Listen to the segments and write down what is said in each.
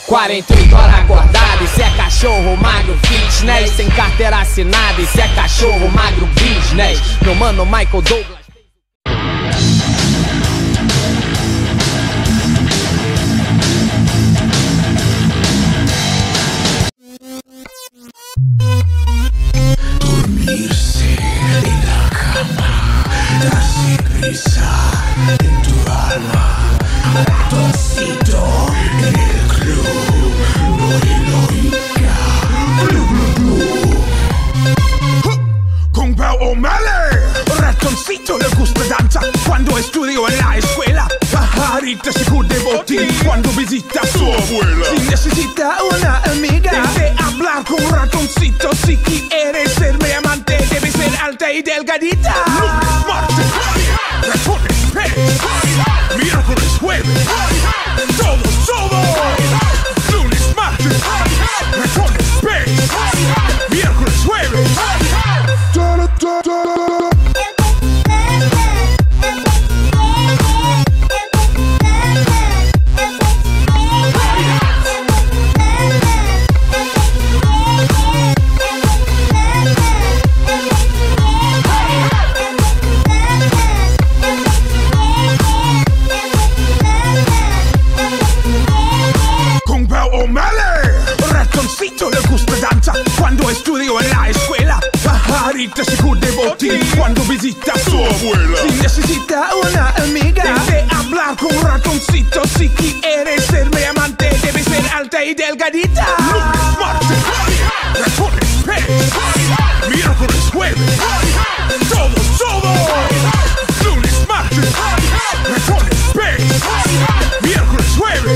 48 horas acordado, esse é cachorro magro fitness, sem carteira assinada, esse é cachorro magro business. Meu mano Michael Douglas. Dormirse en la cama, darse prisa en tu alma, ratoncito en el club, Norinorica, con Pau O'Malley. Ratoncito le gusta danza cuando estudio en la escuela. Pajarita se cubre botín cuando visita a su abuela. Si necesita una amiga, debe hablar con Ratoncito. Si quieres ser mi amante, debe ser alta y delgadita. Lunes, martes, ratones, pez. Miércoles, jueves, todo. Lunes, martes, ratones, pez. Miércoles, jueves. Ratoncito le gusta danza cuando estudio en la escuela. Pajarita se cubre botín cuando visita a su abuela. Si necesita una amiga, debe hablar con Ratoncito. Si quieres ser mi amante, debe ser alta y delgadita. Lunes, martes, ratones, pez. Miércoles, jueves, todo. Lunes, martes, ratones, pez. Miércoles, jueves.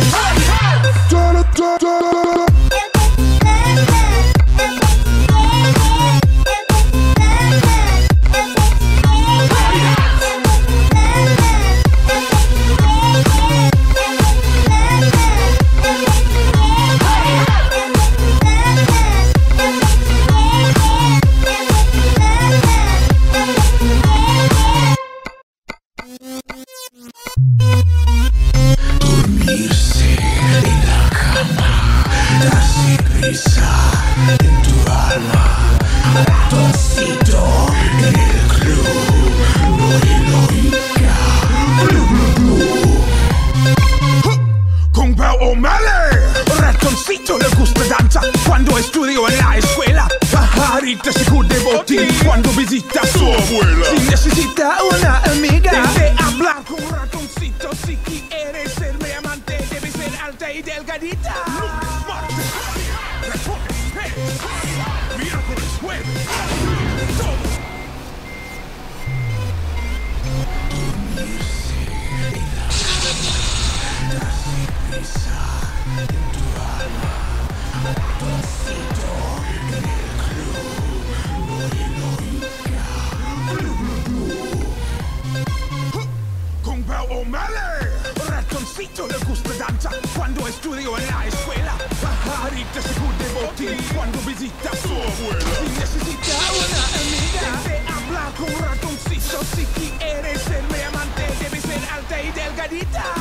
Dormirse en la cama, darse prisa en tu alma, ratoncito en el club, Norinorica, con Pau O'Malley. Ratoncito le gusta danza cuando estudio en la escuela. Pajarita se cubre botín cuando visita a su abuela. Si necesita una amiga, debe hablar con Ratoncito. Si quieres ser mi amante, debe ser alta y delgadita. Lunes, martes, ratones, pez. Miércoles, jueves, todo. Dormirse en la cama, darse prisa en tu alma, ratoncito en el club, Norinorica, con Pau O'Malley. Ratoncito le gusta danza cuando estudio en la escuela. Pajarita se cubre botín cuando visita a su abuela. Si necesita una amiga, debe hablar con Ratoncito. Si quieres ser mi amante, debe ser alta y delgadita.